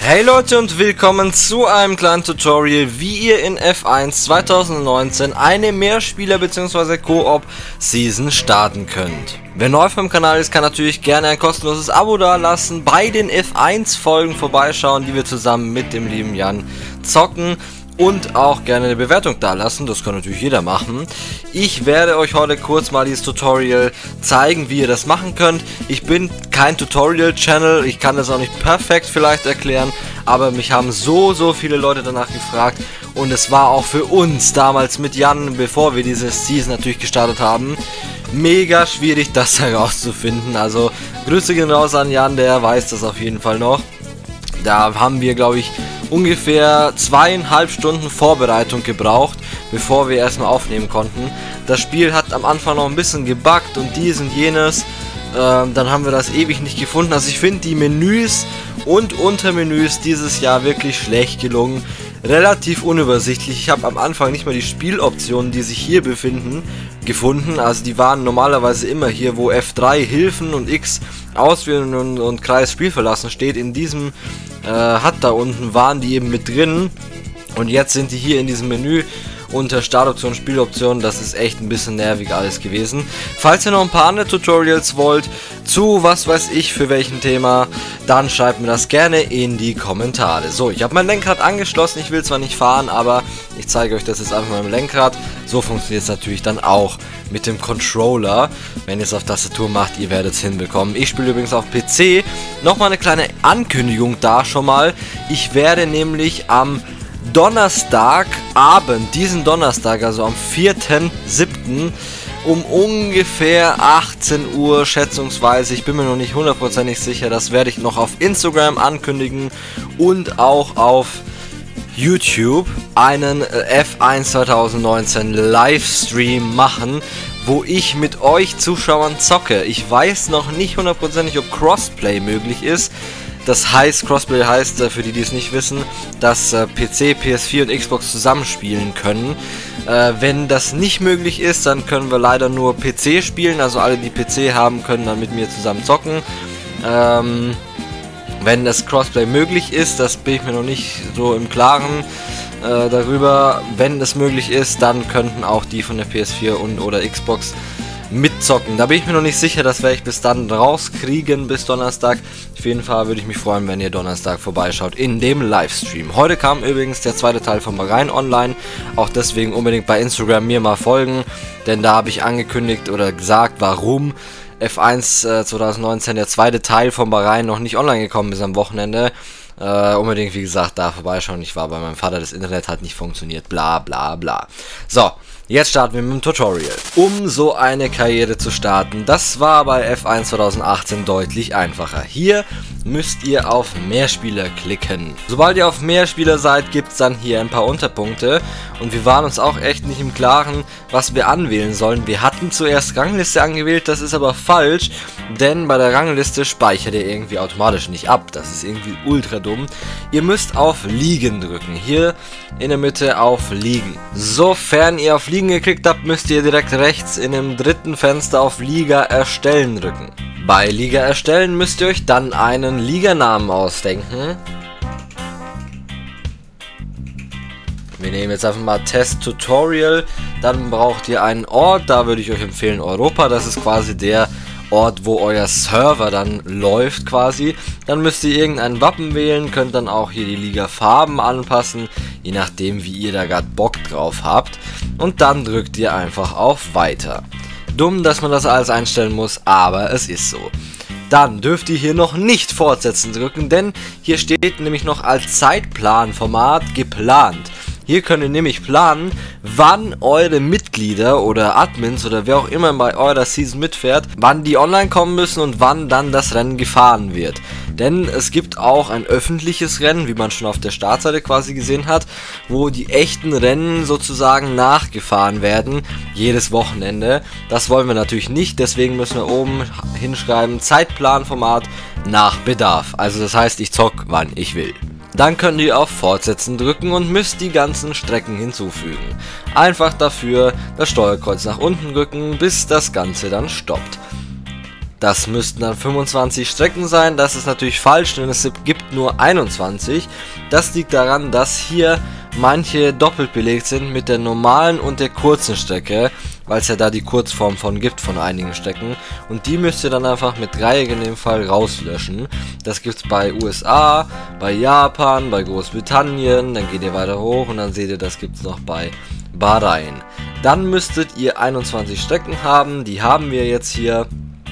Hey Leute und willkommen zu einem kleinen Tutorial, wie ihr in F1 2019 eine Mehrspieler- bzw. Koop-Season starten könnt. Wer neu auf meinem Kanal ist, kann natürlich gerne ein kostenloses Abo dalassen, bei den F1-Folgen vorbeischauen, die wir zusammen mit dem lieben Jan zocken. Und auch gerne eine Bewertung dalassen, das kann natürlich jeder machen. Ich werde euch heute kurz mal dieses Tutorial zeigen, wie ihr das machen könnt. Ich bin kein Tutorial-Channel, ich kann das auch nicht perfekt vielleicht erklären, aber mich haben so viele Leute danach gefragt und es war auch für uns damals mit Jan, bevor wir diese Season natürlich gestartet haben, mega schwierig, das herauszufinden. Also Grüße gehen raus an Jan, der weiß das auf jeden Fall noch. Da haben wir, glaube ich, ungefähr 2,5 Stunden Vorbereitung gebraucht, bevor wir erstmal aufnehmen konnten. Das Spiel hat am Anfang noch ein bisschen gebuggt und dies und jenes. Dann haben wir das ewig nicht gefunden. Also ich finde die Menüs und Untermenüs dieses Jahr wirklich schlecht gelungen. Relativ unübersichtlich. Ich habe am Anfang nicht mal die Spieloptionen, die sich hier befinden, gefunden. Also die waren normalerweise immer hier, wo F3 Hilfen und X auswählen und Kreis Spiel verlassen steht. In diesem HUD da unten waren die eben mit drin. Und jetzt sind die hier in diesem Menü unter Startoption, Spieloption. Das ist echt ein bisschen nervig alles gewesen. Falls ihr noch ein paar andere Tutorials wollt, zu was weiß ich für welchem Thema, dann schreibt mir das gerne in die Kommentare. So, ich habe mein Lenkrad angeschlossen. Ich will zwar nicht fahren, aber ich zeige euch das jetzt einfach mal im Lenkrad. So funktioniert es natürlich dann auch mit dem Controller. Wenn ihr es auf Tastatur macht, ihr werdet es hinbekommen. Ich spiele übrigens auf PC. Nochmal eine kleine Ankündigung da schon mal. Ich werde nämlich am Donnerstagabend, diesen Donnerstag, also am 4.7. um ungefähr 18 Uhr schätzungsweise, ich bin mir noch nicht hundertprozentig sicher, das werde ich noch auf Instagram ankündigen und auch auf YouTube einen F1 2019 Livestream machen, wo ich mit euch Zuschauern zocke. Ich weiß noch nicht hundertprozentig, ob Crossplay möglich ist. Das heißt, Crossplay heißt, für die, die es nicht wissen, dass PC, PS4 und Xbox zusammenspielen können. Wenn das nicht möglich ist, dann können wir leider nur PC spielen. Also alle, die PC haben, können dann mit mir zusammen zocken. Wenn das Crossplay möglich ist, das bin ich mir noch nicht so im Klaren darüber. Wenn das möglich ist, dann könnten auch die von der PS4 und oder Xbox mitzocken. Da bin ich mir noch nicht sicher, das werde ich bis dann rauskriegen, bis Donnerstag. Auf jeden Fall würde ich mich freuen, wenn ihr Donnerstag vorbeischaut in dem Livestream. Heute kam übrigens der zweite Teil von Bahrain online, auch deswegen unbedingt bei Instagram mir mal folgen, denn da habe ich angekündigt oder gesagt, warum F1 2019 der zweite Teil von Bahrain noch nicht online gekommen ist am Wochenende. Unbedingt, wie gesagt, da vorbeischauen. Ich war bei meinem Vater, das Internet hat nicht funktioniert, bla bla bla. So, jetzt starten wir mit dem Tutorial. Um so eine Karriere zu starten, das war bei F1 2018 deutlich einfacher. Hier müsst ihr auf Mehrspieler klicken. Sobald ihr auf Mehrspieler seid, gibt es dann hier ein paar Unterpunkte. Und wir waren uns auch echt nicht im Klaren, was wir anwählen sollen. Wir hatten zuerst Rangliste angewählt, das ist aber falsch, denn bei der Rangliste speichert ihr irgendwie automatisch nicht ab. Das ist irgendwie ultra dumm. Ihr müsst auf Ligen drücken. Hier in der Mitte auf Ligen. Sofern ihr auf Ligen geklickt habt, müsst ihr direkt rechts in dem dritten Fenster auf Liga erstellen drücken. Bei Liga erstellen müsst ihr euch dann einen Liganamen ausdenken. Wir nehmen jetzt einfach mal Test Tutorial. Dann braucht ihr einen Ort, da würde ich euch empfehlen Europa. Das ist quasi der Ort, wo euer Server dann läuft quasi. Dann müsst ihr irgendein Wappen wählen, könnt dann auch hier die Liga-Farben anpassen, je nachdem wie ihr da gerade Bock drauf habt. Und dann drückt ihr einfach auf Weiter. Dumm, dass man das alles einstellen muss, aber es ist so. Dann dürft ihr hier noch nicht fortsetzen drücken, denn hier steht nämlich noch als Zeitplanformat geplant. Hier könnt ihr nämlich planen, wann eure Mitglieder oder Admins oder wer auch immer bei eurer Season mitfährt, wann die online kommen müssen und wann dann das Rennen gefahren wird. Denn es gibt auch ein öffentliches Rennen, wie man schon auf der Startseite quasi gesehen hat, wo die echten Rennen sozusagen nachgefahren werden, jedes Wochenende. Das wollen wir natürlich nicht, deswegen müssen wir oben hinschreiben, Zeitplanformat nach Bedarf. Also das heißt, ich zock, wann ich will. Dann könnt ihr auf Fortsetzen drücken und müsst die ganzen Strecken hinzufügen. Einfach dafür das Steuerkreuz nach unten drücken, bis das Ganze dann stoppt. Das müssten dann 25 Strecken sein. Das ist natürlich falsch, denn es gibt nur 21. Das liegt daran, dass hier manche doppelt belegt sind mit der normalen und der kurzen Strecke, weil es ja da die Kurzform von gibt von einigen Strecken. Und die müsst ihr dann einfach mit Dreieck in dem Fall rauslöschen. Das gibt es bei USA, bei Japan, bei Großbritannien. Dann geht ihr weiter hoch und dann seht ihr, das gibt es noch bei Bahrain. Dann müsstet ihr 21 Strecken haben. Die haben wir jetzt hier.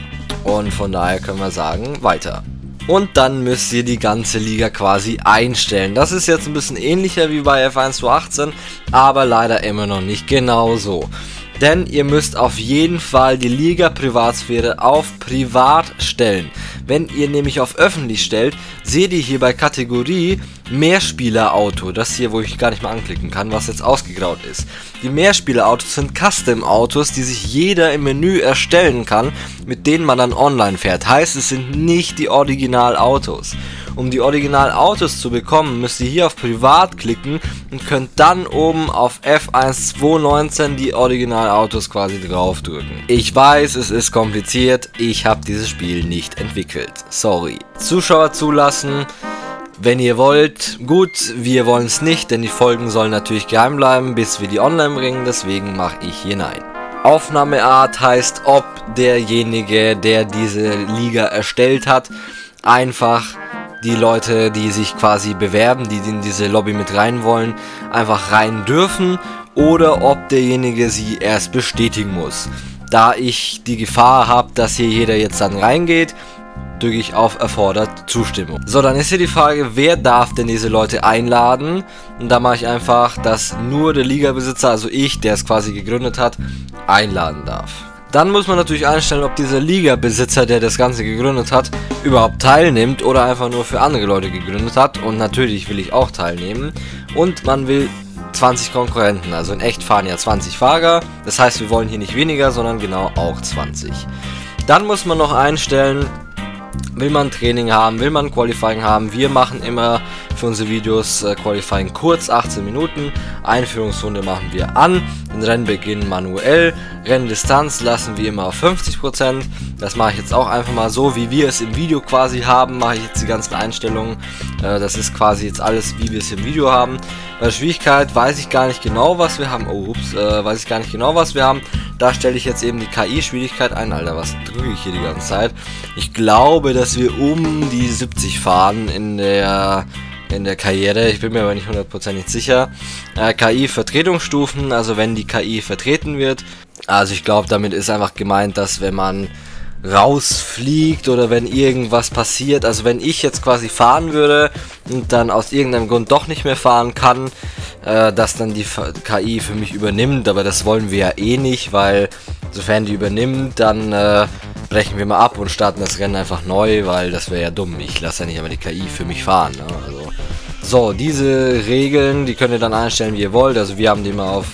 Und von daher können wir sagen, weiter. Und dann müsst ihr die ganze Liga quasi einstellen. Das ist jetzt ein bisschen ähnlicher wie bei F1 2018, aber leider immer noch nicht genauso. Denn ihr müsst auf jeden Fall die Liga Privatsphäre auf Privat stellen. Wenn ihr nämlich auf öffentlich stellt, seht ihr hier bei Kategorie Mehrspielerauto. Das hier, wo ich gar nicht mehr anklicken kann, was jetzt ausgegraut ist. Die Mehrspielerautos sind Custom-Autos, die sich jeder im Menü erstellen kann, mit denen man dann online fährt. Heißt, es sind nicht die Originalautos. Um die Originalautos zu bekommen, müsst ihr hier auf Privat klicken und könnt dann oben auf F1 2019 die Originalautos quasi draufdrücken. Ich weiß, es ist kompliziert, ich habe dieses Spiel nicht entwickelt. Sorry. Zuschauer zulassen, wenn ihr wollt. Gut, wir wollen es nicht, denn die Folgen sollen natürlich geheim bleiben, bis wir die online bringen, deswegen mache ich hier Nein. Aufnahmeart heißt, ob derjenige, der diese Liga erstellt hat, einfach die Leute, die sich quasi bewerben, die in diese Lobby mit rein wollen, einfach rein dürfen oder ob derjenige sie erst bestätigen muss. Da ich die Gefahr habe, dass hier jeder jetzt dann reingeht, drücke ich auf erfordert Zustimmung. So, dann ist hier die Frage, wer darf denn diese Leute einladen? Und da mache ich einfach, dass nur der Liga-Besitzer, also ich, der es quasi gegründet hat, einladen darf. Dann muss man natürlich einstellen, ob dieser Liga-Besitzer, der das Ganze gegründet hat, überhaupt teilnimmt oder einfach nur für andere Leute gegründet hat. Und natürlich will ich auch teilnehmen. Und man will 20 Konkurrenten, also in echt fahren ja 20 Fahrer. Das heißt, wir wollen hier nicht weniger, sondern genau auch 20. Dann muss man noch einstellen, will man Training haben, will man Qualifying haben. Wir machen immer für unsere Videos Qualifying kurz, 18 Minuten. Einführungsrunde machen wir an, den Rennbeginn manuell, Renndistanz lassen wir immer auf 50%. Das mache ich jetzt auch einfach mal so, wie wir es im Video quasi haben, mache ich jetzt die ganzen Einstellungen. Das ist quasi jetzt alles, wie wir es im Video haben. Bei der Schwierigkeit weiß ich gar nicht genau, was wir haben. Oh, ups, weiß ich gar nicht genau, was wir haben. Da stelle ich jetzt eben die KI-Schwierigkeit ein. Alter, was drücke ich hier die ganze Zeit? Ich glaube, dass wir um die 70 fahren in der Karriere. Ich bin mir aber nicht hundertprozentig sicher. KI-Vertretungsstufen, also wenn die KI vertreten wird. Also ich glaube, damit ist einfach gemeint, dass wenn man rausfliegt oder wenn irgendwas passiert, also wenn ich jetzt quasi fahren würde und dann aus irgendeinem Grund doch nicht mehr fahren kann, dass dann die KI für mich übernimmt, aber das wollen wir ja eh nicht, weil sofern die übernimmt, dann brechen wir mal ab und starten das Rennen einfach neu, weil das wäre ja dumm. Ich lasse ja nicht immer die KI für mich fahren, ne? Also, so, diese Regeln, die könnt ihr dann einstellen, wie ihr wollt. Also wir haben die mal auf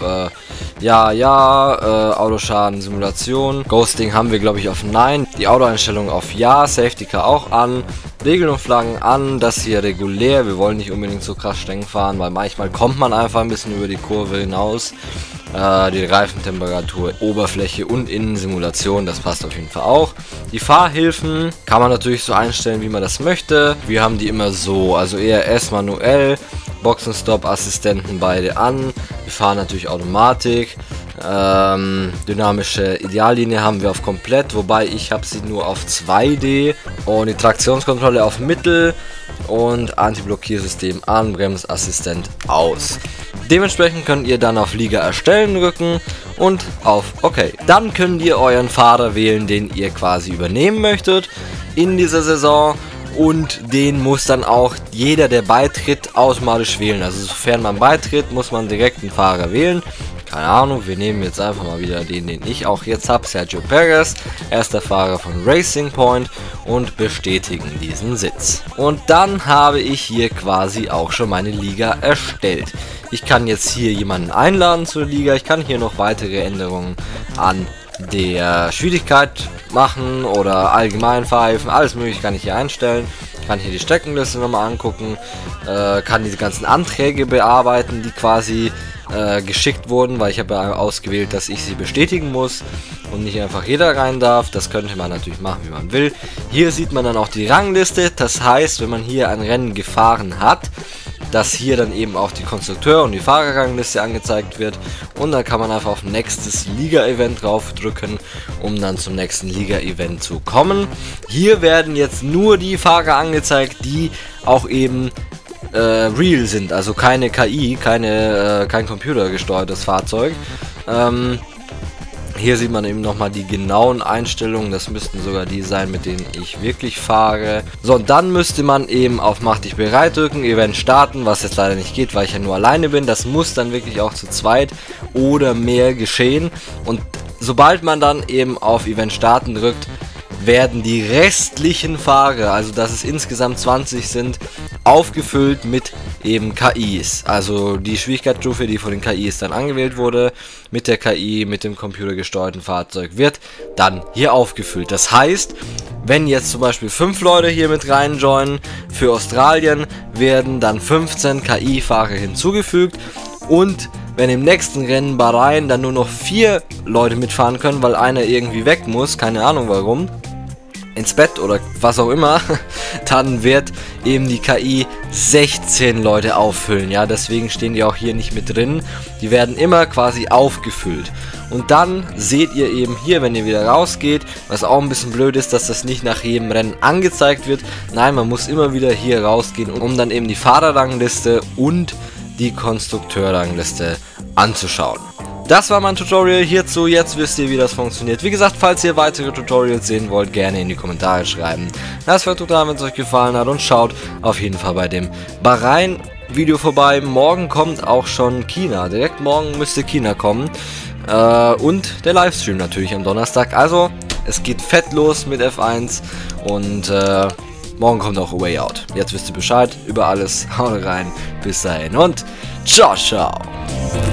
Autoschaden, Simulation. Ghosting haben wir, glaube ich, auf Nein. Die Autoeinstellung auf Ja, Safety Car auch an. Regeln und Flaggen an, das hier regulär. Wir wollen nicht unbedingt so krass streng fahren, weil manchmal kommt man einfach ein bisschen über die Kurve hinaus. Die Reifentemperatur, Oberfläche und Innensimulation, das passt auf jeden Fall auch. Die Fahrhilfen kann man natürlich so einstellen, wie man das möchte. Wir haben die immer so, also ERS manuell, Boxenstopp-Assistenten beide an. Wir fahren natürlich Automatik. Dynamische Ideallinie haben wir auf komplett, wobei ich habe sie nur auf 2D. Und die Traktionskontrolle auf Mittel und Anti-Blockiersystem an, Bremsassistent aus. Dementsprechend könnt ihr dann auf Liga erstellen drücken und auf OK. Dann könnt ihr euren Fahrer wählen, den ihr quasi übernehmen möchtet in dieser Saison. Und den muss dann auch jeder, der beitritt, automatisch wählen. Also sofern man beitritt, muss man direkt einen Fahrer wählen. Keine Ahnung, wir nehmen jetzt einfach mal wieder den ich auch jetzt habe, Sergio Perez, erster Fahrer von Racing Point, und bestätigen diesen Sitz. Und dann habe ich hier quasi auch schon meine Liga erstellt. Ich kann jetzt hier jemanden einladen zur Liga, ich kann hier noch weitere Änderungen an der Schwierigkeit machen oder allgemein Fahrhilfen, alles mögliche kann ich hier einstellen. Kann hier die Streckenliste nochmal angucken, kann diese ganzen Anträge bearbeiten, die quasi geschickt wurden, weil ich habe ja ausgewählt, dass ich sie bestätigen muss. und nicht einfach jeder rein darf. Das könnte man natürlich machen, wie man will. Hier sieht man dann auch die Rangliste. Das heißt, wenn man hier ein Rennen gefahren hat, dass hier dann eben auch die Konstrukteur- und die Fahrerrangliste angezeigt wird. Und dann kann man einfach auf nächstes Liga-Event draufdrücken, um dann zum nächsten Liga-Event zu kommen. Hier werden jetzt nur die Fahrer angezeigt, die auch eben real sind, also keine KI, kein computergesteuertes Fahrzeug. Hier sieht man eben nochmal die genauen Einstellungen, das müssten sogar die sein, mit denen ich wirklich fahre. So, und dann müsste man eben auf Mach dich bereit drücken, Event starten, was jetzt leider nicht geht, weil ich ja nur alleine bin. Das muss dann wirklich auch zu zweit oder mehr geschehen. Und sobald man dann eben auf Event starten drückt, werden die restlichen Fahrer, also dass es insgesamt 20 sind, aufgefüllt mit eben KIs. Also die Schwierigkeitsstufe, die von den KIs dann angewählt wurde, mit der KI, mit dem computergesteuerten Fahrzeug, wird dann hier aufgefüllt. Das heißt, wenn jetzt zum Beispiel 5 Leute hier mit reinjoinen, für Australien werden dann 15 KI-Fahrer hinzugefügt. Und wenn im nächsten Rennen Bahrain dann nur noch 4 Leute mitfahren können, weil einer irgendwie weg muss, keine Ahnung warum, ins Bett oder was auch immer, dann wird eben die KI 16 Leute auffüllen. Ja, deswegen stehen die auch hier nicht mit drin. Die werden immer quasi aufgefüllt. Und dann seht ihr eben hier, wenn ihr wieder rausgeht, was auch ein bisschen blöd ist, dass das nicht nach jedem Rennen angezeigt wird. Nein, man muss immer wieder hier rausgehen, um dann eben die Fahrerrangliste und die Konstrukteurrangliste anzuschauen. Das war mein Tutorial hierzu, jetzt wisst ihr, wie das funktioniert. Wie gesagt, falls ihr weitere Tutorials sehen wollt, gerne in die Kommentare schreiben. Das wäre total, wenn es euch gefallen hat, und schaut auf jeden Fall bei dem Bahrain Video vorbei. Morgen kommt auch schon China, direkt morgen müsste China kommen. Und der Livestream natürlich am Donnerstag. Also, es geht fett los mit F1 und morgen kommt auch A Way Out. Jetzt wisst ihr Bescheid über alles. Haut rein, bis dahin und ciao, ciao.